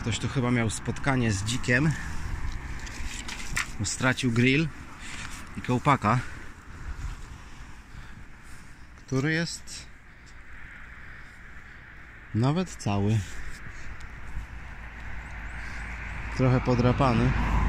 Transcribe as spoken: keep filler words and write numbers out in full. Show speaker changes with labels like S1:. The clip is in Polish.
S1: Ktoś tu chyba miał spotkanie z dzikiem. Stracił grill i kołpaka, który jest nawet cały. Trochę podrapany.